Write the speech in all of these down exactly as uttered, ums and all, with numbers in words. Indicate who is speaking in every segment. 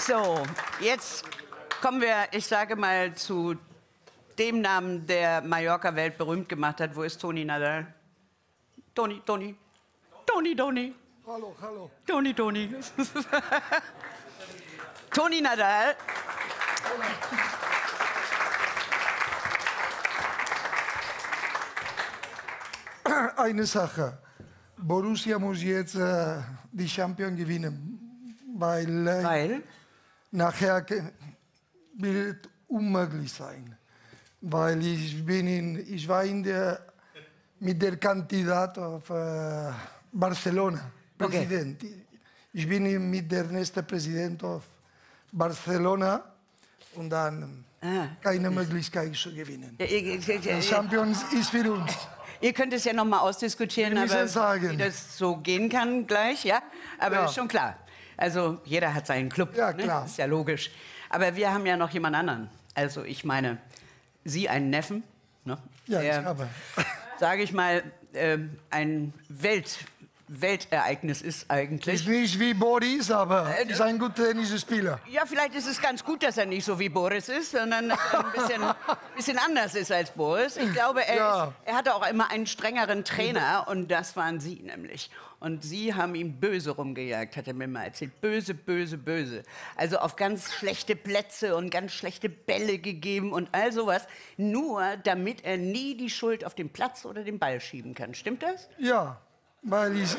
Speaker 1: So, jetzt kommen wir, ich sage mal, zu dem Namen, der Mallorca weltberühmt gemacht hat. Wo ist Toni Nadal? Toni, Toni. Toni, Toni.
Speaker 2: Hallo, hallo.
Speaker 1: Toni, Toni. Toni Nadal.
Speaker 2: Eine Sache. Borussia muss jetzt äh, die Champions gewinnen, weil, äh,
Speaker 1: Weil?
Speaker 2: nachher wird unmöglich sein. Weil ich, bin in, ich war in der, mit der Kandidat auf äh, Barcelona, Präsident. Okay. Ich bin in, mit der nächsten Präsident auf Barcelona und dann ah, keine Möglichkeit zu gewinnen. Ja, ich, ich, ich, die Champions ist für uns.
Speaker 1: Ihr könnt es ja noch mal ausdiskutieren, aber
Speaker 2: sagen.
Speaker 1: wie das so gehen kann gleich, ja? Aber ja. Ist schon klar. Also jeder hat seinen Club,
Speaker 2: ja, klar.
Speaker 1: Ne? Ist ja logisch. Aber wir haben ja noch jemand anderen. Also ich meine, Sie einen Neffen, ne?
Speaker 2: Ja,
Speaker 1: der,
Speaker 2: ich habe.
Speaker 1: Sage ich mal, äh, ein Welt, Weltereignis ist eigentlich.
Speaker 2: Ist nicht wie Boris, aber äh, ist ein guter Tennisspieler.
Speaker 1: Ja, vielleicht ist es ganz gut, dass er nicht so wie Boris ist, sondern dass er ein bisschen, bisschen anders ist als Boris. Ich glaube, er,
Speaker 2: ja.
Speaker 1: ist, er hatte auch immer einen strengeren Trainer und das waren Sie nämlich. Und Sie haben ihn böse rumgejagt, hat er mir mal erzählt. Böse, böse, böse. Also auf ganz schlechte Plätze und ganz schlechte Bälle gegeben und all sowas. Nur damit er nie die Schuld auf den Platz oder den Ball schieben kann. Stimmt das?
Speaker 2: Ja. Weil ich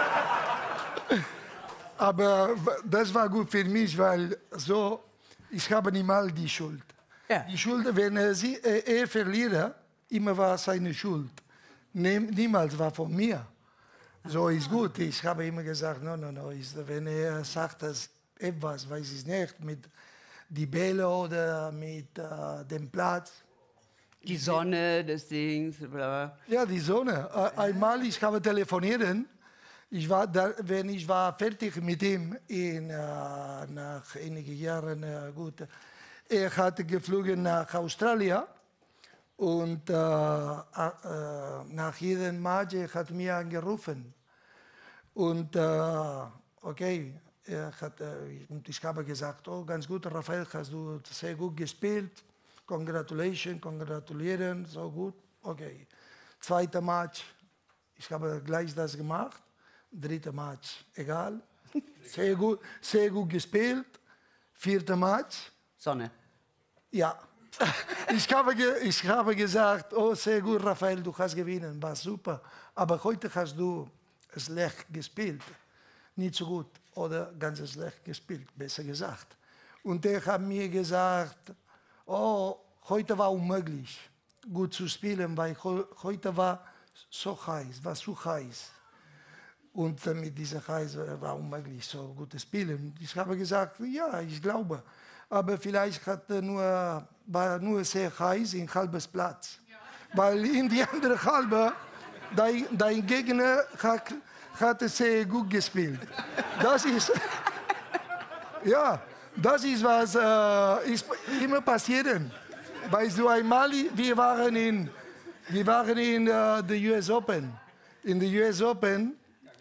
Speaker 2: aber das war gut für mich, weil so, ich habe nicht mal die Schuld.
Speaker 1: Ja.
Speaker 2: Die Schuld, wenn er, sie, er verliert, immer war seine Schuld. Niemals war von mir. So ist gut. Ich habe immer gesagt, no, no, no. Wenn er sagt, dass etwas, weiß ich nicht, mit die Bälle oder mit äh, dem Platz.
Speaker 1: Die Sonne des Dings, bla.
Speaker 2: Ja, die Sonne. Einmal, ich habe telefoniert, ich war da, wenn ich war fertig mit ihm, in, äh, nach einigen Jahren, äh, gut, er hat geflogen nach Australien und äh, äh, nach jedem Match er hat mir angerufen. Und äh, okay, er hat, äh, ich habe gesagt, oh, ganz gut, Rafael, hast du sehr gut gespielt. Congratulations, kongratulieren, so gut, okay. Zweiter Match, ich habe gleich das gemacht. Dritter Match, egal. Sehr gut, sehr gut gespielt. Vierter Match.
Speaker 1: Sonne.
Speaker 2: Ja. Ich habe, ich habe gesagt, oh, sehr gut, Rafael, du hast gewonnen, war super. Aber heute hast du schlecht gespielt. Nicht so gut oder ganz schlecht gespielt, besser gesagt. Und er hat mir gesagt, oh, heute war unmöglich, gut zu spielen, weil heute war so heiß, war zu heiß. Und mit dieser Heiß war unmöglich, so gut zu spielen. Ich habe gesagt, ja, ich glaube. Aber vielleicht hat nur, war nur sehr heiß in halbes Platz. Ja. Weil in die andere halbe, dein, dein Gegner hat, hat sehr gut gespielt. Das ist, ja. Das ist, was äh, ist immer passieren. Weißt du, einmal, wir waren in, wir waren in uh, der U S Open. In der U S Open,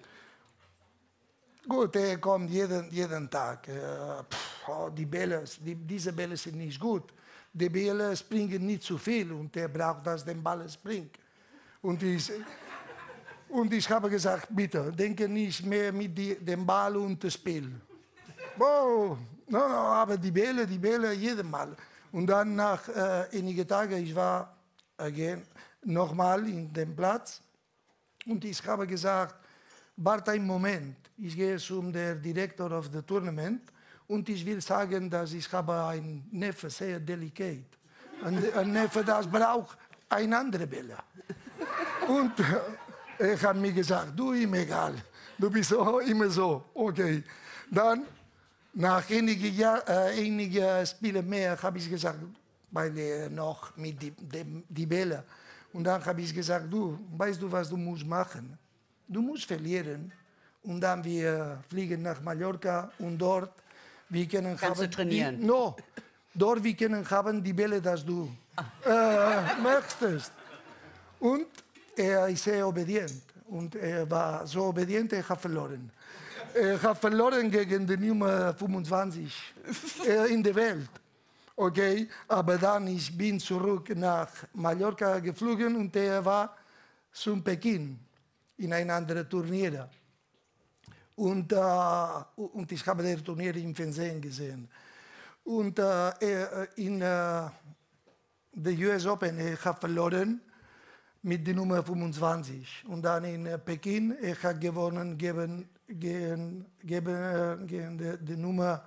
Speaker 2: gut, er kommt jeden, jeden Tag. Äh, pff, oh, die Bälle, die, diese Bälle sind nicht gut. Die Bälle springen nicht zu viel und er braucht, dass der Ball springt. Und ich, und ich habe gesagt, bitte, denke nicht mehr mit die, dem Ball und dem Spiel. Wow. No, no, aber die Bälle, die Bälle, jedes Mal. Und dann nach äh, einigen Tagen, ich war again, nochmal in dem Platz und ich habe gesagt, warte einen Moment, ich gehe zum Direktor of the Tournament und ich will sagen, dass ich habe einen Neffe, sehr delikat. Ein, ein Neffe, das braucht eine andere Bälle. Und äh, er hat mir gesagt, du, ihm egal, du bist so, immer so, okay. Dann nach einigen, Jahr, äh, einigen Spielen mehr habe ich gesagt, weil er noch mit die, die, die Bälle. Und dann habe ich gesagt, du, weißt du, was du musst machen? Du musst verlieren. Und dann wir fliegen nach Mallorca und dort wir können
Speaker 1: Kannst
Speaker 2: haben,
Speaker 1: du trainieren?
Speaker 2: Die, no, dort wir können haben die Bälle, dass du äh, möchtest. Und er ist sehr obedient. Und er war so obedient, er hat verloren. Er hat verloren gegen die Nummer fünfundzwanzig äh, in der Welt. Okay, aber dann ich bin zurück nach Mallorca geflogen und er war zum Peking in ein anderes Turnier. Und, äh, und ich habe das Turnier im Fernsehen gesehen. Und äh, er, in äh, der U S Open er hat verloren mit der Nummer fünfundzwanzig. Und dann in äh, Peking er hat gewonnen gegen, gegen, gegen, äh, gegen die, die Nummer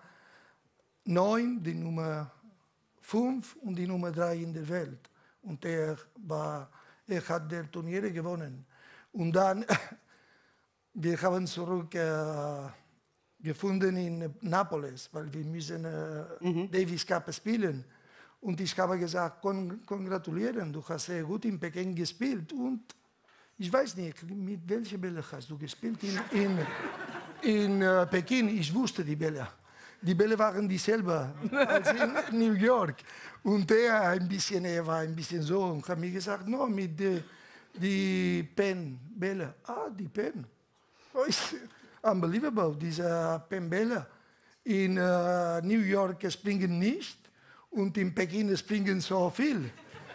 Speaker 2: neun, die Nummer fünf und die Nummer drei in der Welt. Und er, war, er hat die Turniere gewonnen. Und dann, wir haben zurück äh, gefunden in Nápoles, weil wir müssen äh, mhm. Davis Cup spielen. Und ich habe gesagt, kon kongratulieren, du hast sehr gut in Peking gespielt. Und ich weiß nicht, mit welchen Bällen hast du gespielt in, in, in äh, Peking? Ich wusste die Bälle. Die Bälle waren dieselben als in New York. Und er, ein bisschen, er war ein bisschen so und hat mir gesagt, no, mit den die Pen-Bälle. Ah, die Pen. Oh, ist unbelievable, diese Pen-Bälle. In uh, New York springen nicht und in Peking springen so viel.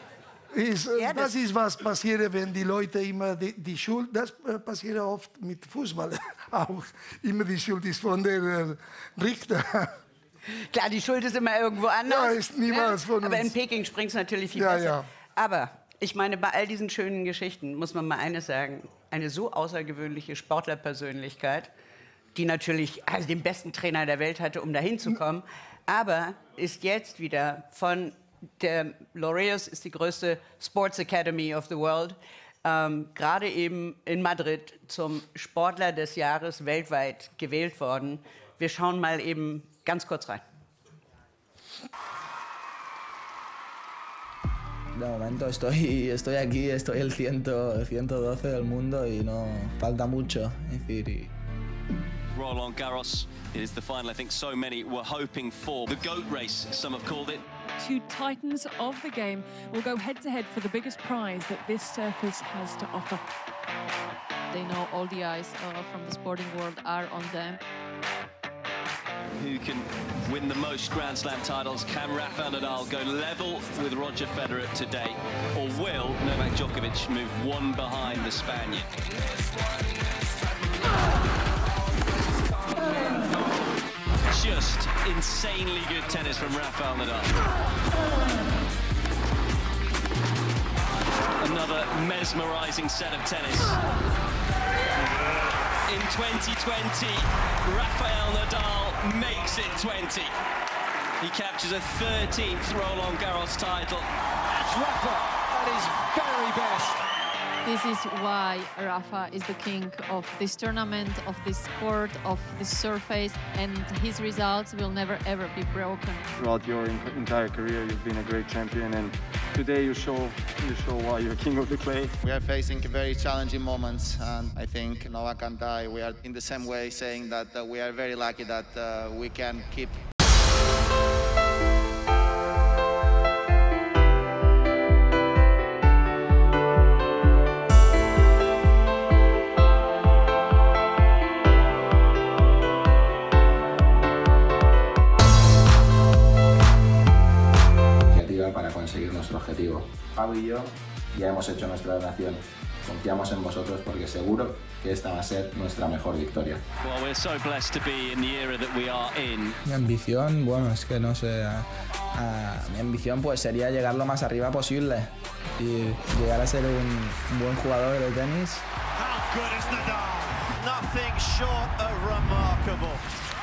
Speaker 2: Ist, ja, das, das ist, was passiert, wenn die Leute immer die, die Schuld, das passiert oft mit Fußball auch, immer die Schuld ist von der äh, Richter.
Speaker 1: Klar, die Schuld ist immer irgendwo anders.
Speaker 2: Ja, ist niemals
Speaker 1: ne?
Speaker 2: von uns.
Speaker 1: Aber in Peking springt es natürlich viel
Speaker 2: ja,
Speaker 1: besser.
Speaker 2: Ja.
Speaker 1: Aber ich meine, bei all diesen schönen Geschichten muss man mal eines sagen, eine so außergewöhnliche Sportlerpersönlichkeit, die natürlich also den besten Trainer der Welt hatte, um dahin zu kommen, aber ist jetzt wieder von der Laureus ist die größte Sports Academy of the World, ähm, gerade eben in Madrid zum Sportler des Jahres weltweit gewählt worden. Wir schauen mal eben ganz kurz rein.
Speaker 3: De momento estoy, estoy aquí, estoy el ciento, ciento doce del mundo y no falta mucho. Es decir, y
Speaker 4: Roland Garros, it is the final I think so many were hoping for. The GOAT race, some have called it.
Speaker 5: Two titans of the game will go head-to-head for the biggest prize that this surface has to offer.
Speaker 6: They know all the eyes uh, from the sporting world are on them.
Speaker 4: Who can win the most Grand Slam titles? Can Rafael Nadal go level with Roger Federer today? Or will Novak Djokovic move one behind the Spaniard? Just insanely good tennis from Rafael Nadal. Another mesmerizing set of tennis. In twenty twenty, Rafael Nadal makes it twenty. He captures a thirteenth Roland Garros title.
Speaker 7: That's Rafa at his very best.
Speaker 6: This is why Rafa is the king of this tournament, of this sport, of this surface, and his results will never ever be broken.
Speaker 8: Throughout your entire career, you've been a great champion, and today you show you show why you're king of the clay.
Speaker 9: We are facing very challenging moments, and I think Novak and I, we are in the same way saying that uh, we are very lucky that uh, we can keep.
Speaker 10: Para conseguir nuestro objetivo. Pau y yo ya hemos hecho nuestra donación. Confiamos en vosotros porque seguro que esta va a ser nuestra mejor victoria.
Speaker 4: Well, we're so blessed to be in the era that we are in.
Speaker 3: Mi ambición, bueno, es que no sé, a, a, mi ambición pues sería llegar lo más arriba posible y llegar a ser un, un buen jugador de tenis.
Speaker 7: How good is Nadal? Nothing short of remarkable.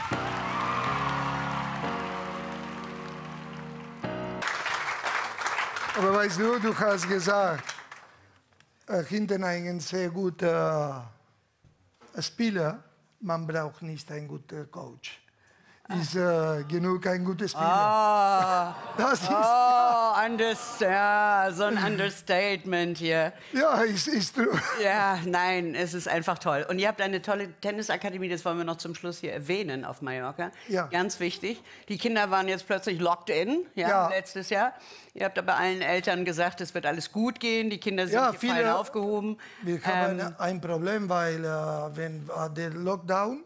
Speaker 2: Aber weißt du, du hast gesagt, äh, hinten einen sehr guten äh, Spieler, man braucht nicht einen guten Coach. Ist äh, genug ein guter Spieler.
Speaker 1: Ah,
Speaker 2: das ist,
Speaker 1: oh, underst ja, so ein Understatement hier.
Speaker 2: Ja, ist, ist true.
Speaker 1: Ja, nein, es ist einfach toll. Und ihr habt eine tolle Tennisakademie, das wollen wir noch zum Schluss hier erwähnen auf Mallorca.
Speaker 2: Ja.
Speaker 1: Ganz wichtig. Die Kinder waren jetzt plötzlich locked in, ja,
Speaker 2: Ja.
Speaker 1: letztes Jahr. Ihr habt aber allen Eltern gesagt, es wird alles gut gehen, die Kinder sind
Speaker 2: Ja,
Speaker 1: hier
Speaker 2: viele-
Speaker 1: fein aufgehoben.
Speaker 2: Wir haben
Speaker 1: Ähm,
Speaker 2: ein Problem, weil äh, wenn äh, der Lockdown,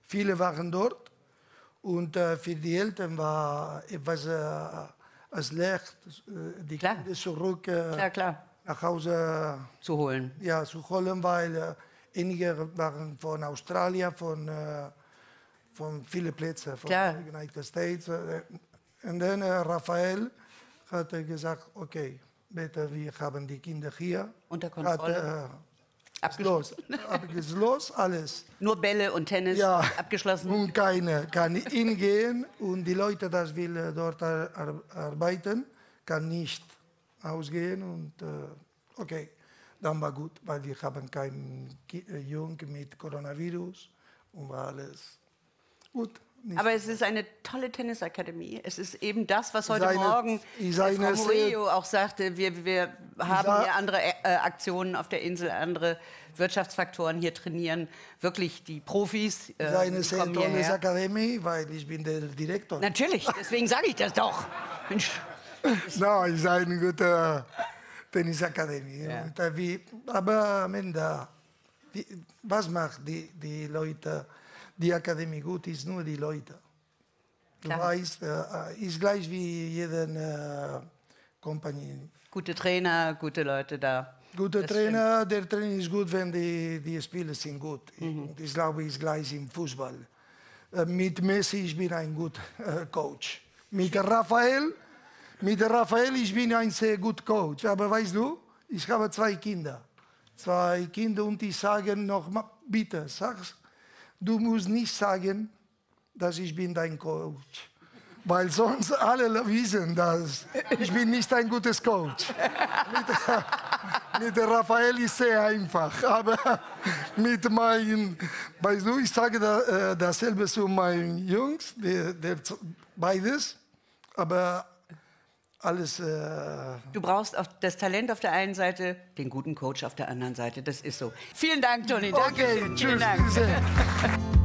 Speaker 2: viele waren dort. Und äh, für die Eltern war etwas äh, schlecht, äh, die
Speaker 1: klar.
Speaker 2: Kinder zurück äh,
Speaker 1: klar, klar.
Speaker 2: nach Hause
Speaker 1: zu holen.
Speaker 2: Ja, zu holen, weil äh, einige waren von Australien, von, äh, von vielen Plätzen, von den United States. Äh, und dann äh, Raphael hat gesagt, okay, bitte, wir haben die Kinder hier.
Speaker 1: Unter Kontrolle.
Speaker 2: Hat, äh, Abgeschlossen. Abgeschlossen, alles.
Speaker 1: Nur Bälle und Tennis
Speaker 2: ja,
Speaker 1: abgeschlossen.
Speaker 2: Und keiner kann hingehen und die Leute, die will dort ar arbeiten, kann nicht ausgehen und äh, okay, dann war gut, weil wir haben keinen Jungen mit Coronavirus und war alles gut. Nicht.
Speaker 1: Aber es ist eine tolle Tennisakademie. Es ist eben das, was heute
Speaker 2: Seine,
Speaker 1: Morgen Frau Murillo auch sagte. Wir, wir haben hier andere äh, Aktionen auf der Insel, andere Wirtschaftsfaktoren hier trainieren. Wirklich die Profis.
Speaker 2: Äh, Seine sehr tolle Akademie, weil ich bin der Direktor.
Speaker 1: Natürlich, deswegen sage ich das doch. Mensch.
Speaker 2: Nein, es ist eine gute Tennisakademie.
Speaker 1: Ja.
Speaker 2: Und, äh, wie, aber am Ende, wie, was macht die, die Leute? Die Akademie gut ist nur die Leute. Du
Speaker 1: Klar.
Speaker 2: weißt, äh, ist gleich wie jede äh, Kompanie.
Speaker 1: Gute Trainer, gute Leute da.
Speaker 2: Gute das Trainer, stimmt. Der Trainer ist gut, wenn die, die Spieler sind gut. Mhm. Ich glaube, ist gleich im Fußball. Äh, mit Messi, ich bin ein guter äh, Coach. Mit Raphael, mit Raphael, ich bin ein sehr guter Coach. Aber weißt du, ich habe zwei Kinder. Zwei Kinder und die sagen noch, bitte, sag's. Du musst nicht sagen, dass ich bin dein Coach, weil sonst alle wissen, dass ich bin nicht ein gutes Coach. mit, mit Raphael ist sehr einfach, aber mit meinen, weißt du, ich sage da, äh, dasselbe zu meinen Jungs, der, der, beides, aber alles. Äh
Speaker 1: du brauchst auch das Talent auf der einen Seite, den guten Coach auf der anderen Seite. Das ist so. Vielen Dank, Toni. Danke.
Speaker 2: Okay, tschüss. Vielen Dank.